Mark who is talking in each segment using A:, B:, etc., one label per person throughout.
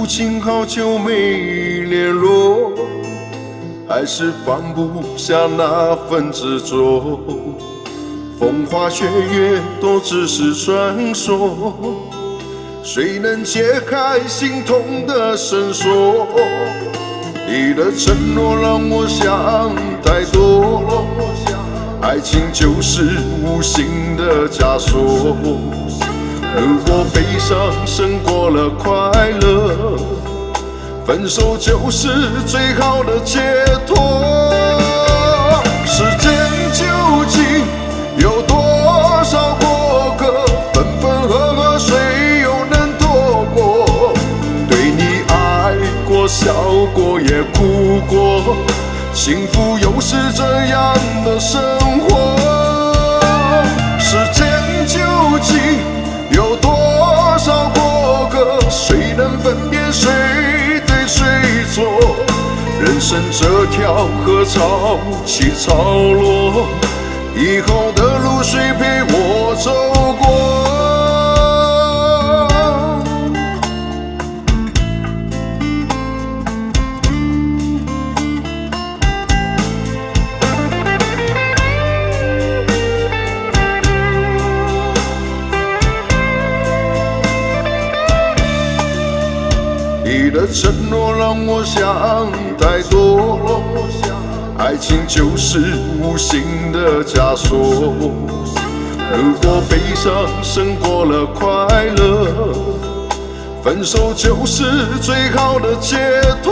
A: 如今好久没联络，还是放不下那份执着。风花雪月都只是传说，谁能解开心痛的绳索？你的承诺让我想太多，爱情就是无形的枷锁。如果悲伤胜过了快乐，分手就是最好的解脱。时间究竟有多少过客？分分合合，谁又能躲过？对你爱过、笑过，也哭过，幸福又是这样的生活。时间究竟有多少过客？谁能分辨谁对谁错？人生这条河潮起潮落，以后的路谁陪我走过？你的承诺让我想太多，爱情就是无形的枷锁。如果悲伤胜过了快乐，分手就是最好的解脱。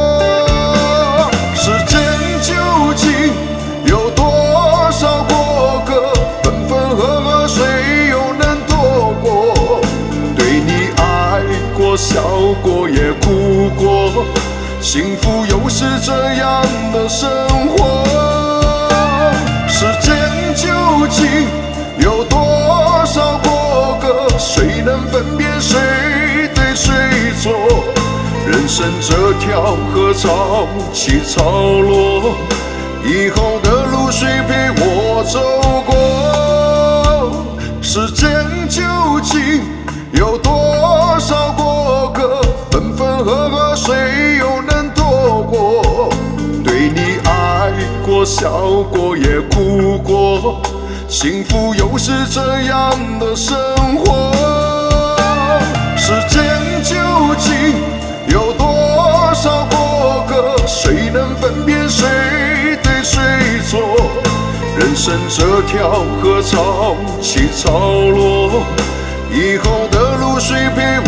A: 时间究竟有多少过客？分分合合，谁又能躲过？对你爱过、笑过，也哭过，幸福又是这样的生活。时间究竟有多少过客？谁能分辨谁对谁错？人生这条河潮起潮落，以后的路谁陪我走过？时间究竟有多少过客？分分合合，谁又能躲过？对你爱过、笑过，也哭过，幸福又是这样的生活。时间究竟有多少过客？谁能分辨谁对谁错？人生这条河潮起潮落，以后的路谁陪